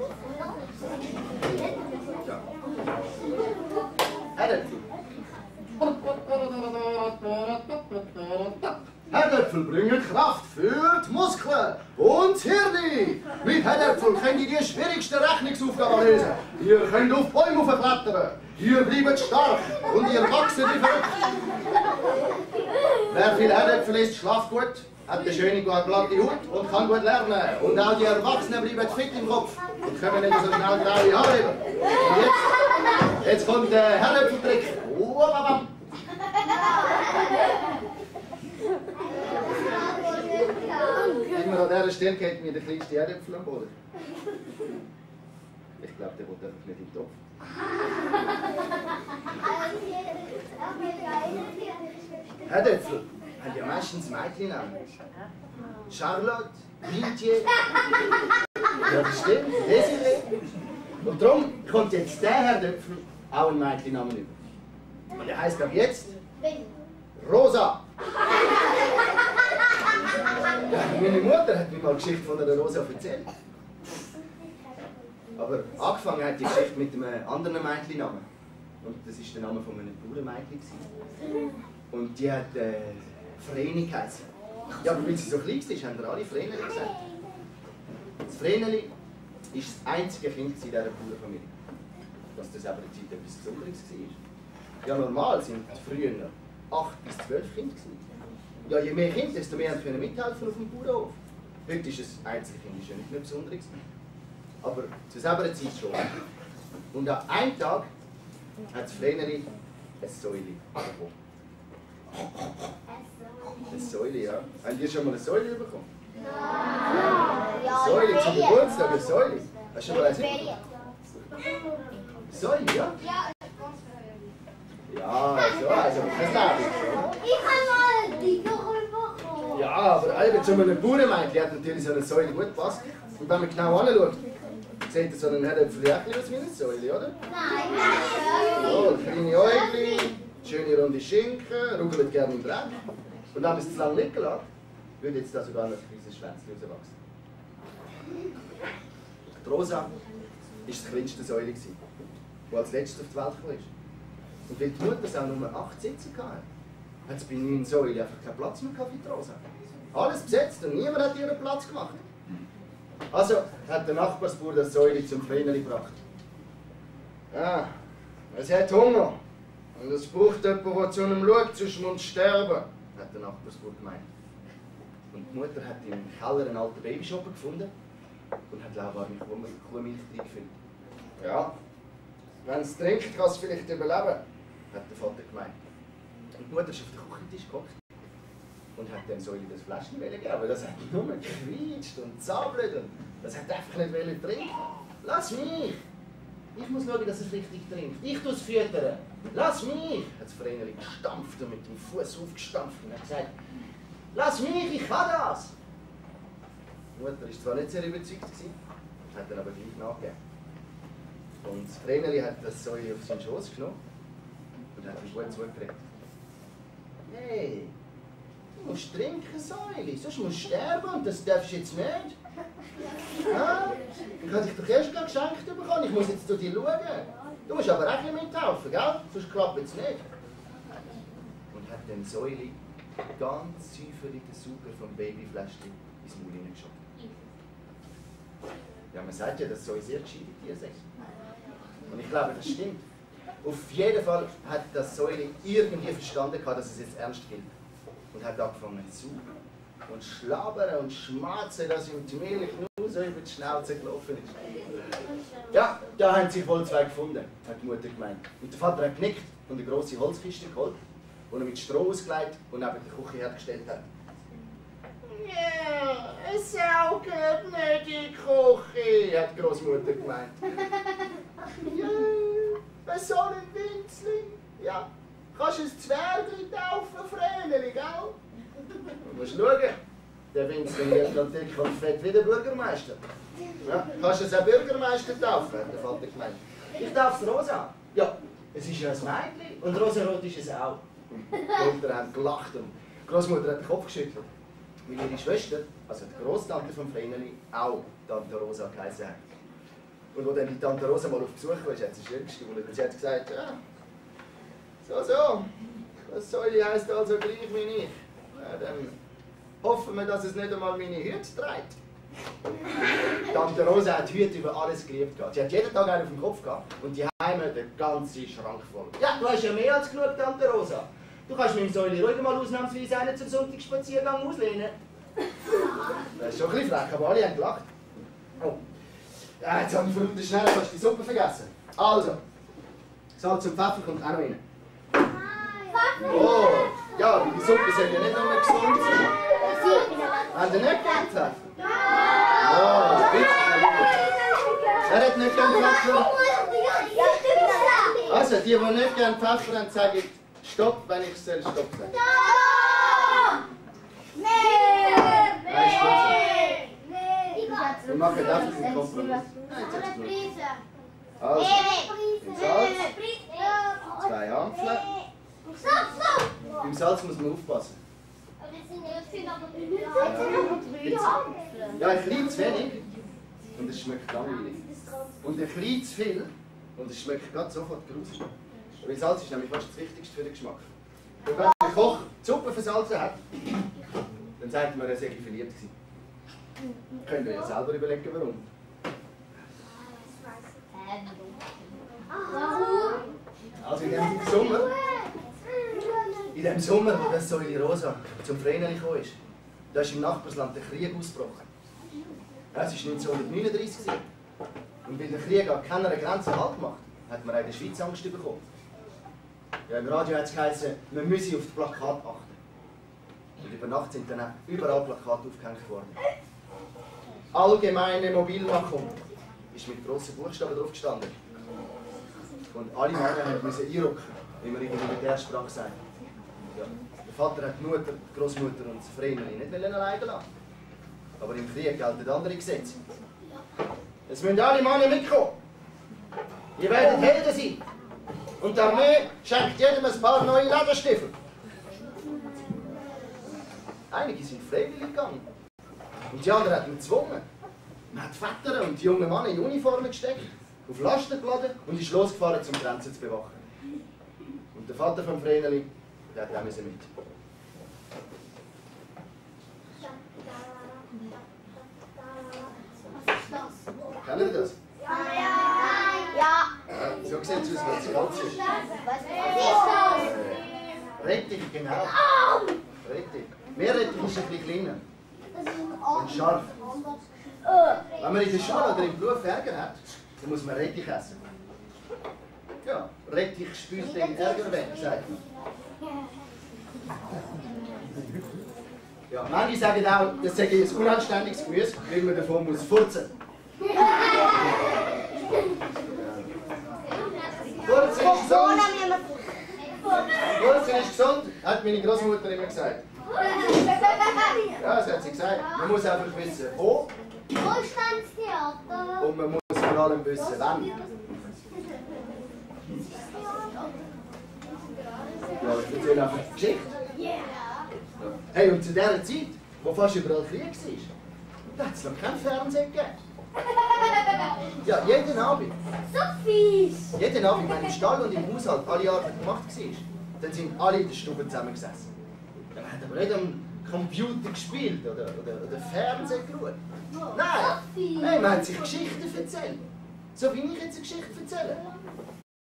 Herdäpfel. Herdäpfel bringen Kraft für die Muskeln und das Hirn. Mit Herdäpfel könnt ihr die schwierigsten Rechnungsaufgaben lösen. Ihr könnt auf Bäume klettern. Ihr bleibt stark und ihr wachst wie verrückt. Wer viel Herdäpfel isst, schlaft gut, hat eine schöne, glatte Haut und kann gut lernen. Und auch die Erwachsenen bleiben fit im Kopf und können nicht so schnell graue Haare haben. Und jetzt kommt der Herdäpfeltrick. Immer an dieser Stelle geht mir der kleinste Herdäpfel am Boden. Ich glaube, der will einfach nicht im Topf. Herdäpfel haben ja meistens Mädchennamen. Charlotte, Lydia. Ja, das stimmt. Desiree. Und darum kommt jetzt der Herdäpfel auch einen Mädchennamen über. Und der heisst ab jetzt Rosa. Ja, meine Mutter hat mir mal eine Geschichte von einer Rosa erzählt. Aber angefangen hat die Geschichte mit einem anderen Mädchennamen. Und das war der Name von einem Bauernmädchen. Und die hat Vreni geheißen. Ja, aber weil sie so klein war, haben alle Vreneli gesagt. Das Vreneli war das einzige Kind in dieser Bauernfamilie. Dass das aber eine Zeit etwas Besonderes war. Ja, normal waren früher 8 bis 12 Kinder. Ja, je mehr Kinder, desto mehr können mithelfen auf dem Bauernhof. Heute ist es Einzelkind, ist ja nicht mehr Besonderes. Aber zu selber Zeit schon. Und an einem Tag hat das Vreneli ein Säule bekommen. Eine Säule, ja. Habt ihr schon mal eine Säule bekommen? Ja. Eine Säule zum Geburtstag, eine Säule. Hast du schon mal eine bekommen? Säule, ja? Ja, so, also das Leben. Ich habe mal die Kugel bekommen. Ja, aber eben zu einem Bauernmädchen hat natürlich so eine Säule gut gepasst. Und wenn man genau anschaut, sieht so ein Herdäpfel aus wie eine Säule, oder? Nein, So, kleine Äuglein, schöne runde Schinken, ruckelt gerne im Dreck. Und wenn man es zu lange liegen lässt, würde jetzt da sogar noch ein kleines Schwänzchen rauswachsen. Die Rosa war das kleinste Säule, die als letztes auf die Welt kam. Und weil die Mutter auch nur 8 Sitze hatte, hat es bei 9 Säulen einfach keinen Platz mehr für die Rosa. Alles besetzt und niemand hat ihren Platz gemacht. Also hat der Nachbarsbauer das Säule zum Vreneli gebracht. Ja, es hat Hunger. Und es braucht jemanden, der zu einem schaut, sonst muss es sterben, hat der Nachbarsbauer gemeint. Und die Mutter hat im Keller einen alten Babyschoppen gefunden und hat lauwarme Kuhmilch reingefüllt. Ja, wenn es trinkt, kann es vielleicht überleben, hat der Vater gemeint. Und die Mutter ist auf den Küchentisch gehockt und hat dem Säule das Fläschchen gegeben, aber das hat nur gequietscht und zappelt und das hat einfach nicht trinken. Lass mich! Ich muss schauen, dass es richtig trinkt. Ich tue es füttern. Lass mich! Hat das Vreneli gestampft und mit dem Fuß aufgestampft und hat gesagt, lass mich, ich kann das! Die Mutter war zwar nicht sehr überzeugt, hat dann aber gleich nachgegeben. Und das Vreneli hat das Säule auf seinen Schoß genommen und hat ihm gut zugeredet. Hey, du musst trinken, Säule, sonst musst du sterben und das darfst du jetzt nicht. Ja? Ich habe dich doch erst gerade geschenkt bekommen, ich muss jetzt zu dir schauen. Du musst aber auch mithelfen, gell? Sonst klappt es nicht. Und hat dem Säule ganz säuferlichen Zucker vom Babyfläschchen ins Maul hineingeschoben. Ja, man sagt ja, dass Säue sehr gescheite Tiere sind. Und ich glaube, das stimmt. Auf jeden Fall hat das Säule irgendwie verstanden, dass es jetzt ernst gilt. Und hat angefangen zu saugen. Und schlabbern und schmatzen, dass ihm die Milch nur so über die Schnauze gelaufen ist. Ja, da haben sie wohl zwei gefunden, hat die Mutter gemeint. Und der Vater hat genickt und eine grosse Holzkiste geholt, die er mit Stroh ausgelegt und neben der Küche hergestellt hat. Ja, eine Sau gehört nicht in die Küche, hat die Großmutter gemeint. Ja, so ein Winzling. Ja, kannst du ein Zwergli taufen, Vreneli, gell? Du musst schauen, der Winzling wird noch dick und fett wie der Bürgermeister. Ja, kannst du es auch Bürgermeister taufen, hat der Vater gemeint. Ich darf Rosa. Ja, es ist ja ein Mädchen und rosarot ist es auch. Die Eltern haben gelacht und die Großmutter hat den Kopf geschüttelt. Weil ihre Schwester, also die Grosstante von Vreneli, auch Tante Rosa geheißen hat. Und als dann die Tante Rosa mal auf Besuch kam, hat sie schön gestaunt. Und sie hat gesagt, ja, so, das Säule heisst also gleich wie ich. Ja, dann hoffen wir, dass es nicht einmal meine Hüte trägt. Tante Rosa hat Hüte über alles geliebt. Sie hat jeden Tag einen auf dem Kopf gehabt und die Heime den ganzen Schrank voll. Ja, du hast ja mehr als genug, Tante Rosa. Du kannst mit dem Säule ruhig mal ausnahmsweise einen zum Sonntagsspaziergang auslehnen. Das ist schon ein bisschen frech, aber alle haben gelacht. Oh. Ja, jetzt habe ich von unten schnell fast die Suppe vergessen. Also, Salz und Pfeffer kommt auch noch rein. Oh, ja, weil die Suppe soll ja nicht nur gesund sein. Haben Sie nicht gern Pfeffer? Oh, bitte. Wer hat nicht gern Pfeffer? Also, die nicht gern Pfeffer haben, sagen Stopp, wenn ich Stopp sage. Wir machen einfach einen Kompromiss. Also, im Salz, 2 Hampfle. Beim Salz muss man aufpassen. Ja, ein klein zu wenig und es schmeckt langweilig. Und ein klein zu viel und es schmeckt gerade sofort gruselig. Weil Salz ist nämlich fast das Wichtigste für den Geschmack. Und wenn der Koch die Suppe versalzen hat, dann sagt man, er sei verliebt gewesen. Könnt ihr ja selber überlegen, warum. Also in dem Sommer, wo das Säule Rosa zum Vreneli gekommen ist, da ist im Nachbarsland der Krieg ausgebrochen. Ja, es war 1939. Und weil der Krieg an keiner Grenze Halt macht, hat man auch in der Schweiz Angst bekommen. Ja, im Radio hat es geheißen, man müsse auf das Plakat achten. Und über Nacht sind dann auch überall Plakate aufgehängt worden. Allgemeine Mobilmachung ist mit grossen Buchstaben drauf gestanden. Und alle Männer mussten einrücken, wie man in der Militärsprache sagt. Ja. Der Vater hat die Mutter, die Großmutter und das Vreneli nicht alleine lassen. Aber im Krieg gelten andere Gesetze. Es müssen alle Männer mitkommen. Ihr werdet Helden sein. Und die Armee schenkt jedem ein paar neue Lederstiefel. Einige sind freiwillig gegangen. Und die anderen hat man gezwungen. Man hat die Väter und die jungen Männer in Uniformen gesteckt, auf Lasten geladen und ist losgefahren, um die Grenzen zu bewachen. Und der Vater von Vreneli, der hat auch mit. Kennen Sie das? Ja. So sieht es aus, wenn es kalt ist. Rettich, genau. Rettich. Meerrettich ist ein bisschen kleiner und scharf. Wenn man in der Schale oder im Blut Ärger hat, dann muss man Rettich essen. Ja, Rettich spült den Ärger weg, sagt man. Ja, manche sagen auch, das sei ein unanständiges Gemüse, weil man davon muss furzen. Furzen ist gesund. Furzen ist gesund, hat meine Großmutter immer gesagt. Ja, das hat sie gesagt. Man muss einfach wissen, wo. Wohlstandstheater. Und man muss vor allem wissen, wann. Ja, ich erzähle einfach die Geschichte. Hey, und zu dieser Zeit, wo fast überall Krieg war, da hat es noch kein Fernsehen gegeben. Ja, jeden Abend. So fies. Jeden Abend, wenn im Stall und im Haushalt alle Arbeit gemacht war, dann sind alle in der Stube zusammengesessen. Dann hat aber nicht am Computer gespielt oder Fernsehen geschaut. Nein, man hat sich Geschichten erzählt. So wie ich jetzt eine Geschichte erzähle.